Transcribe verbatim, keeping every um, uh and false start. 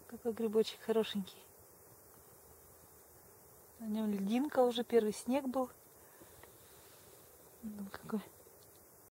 Какой грибочек хорошенький. На нем льдинка уже, первый снег был. Ну, какой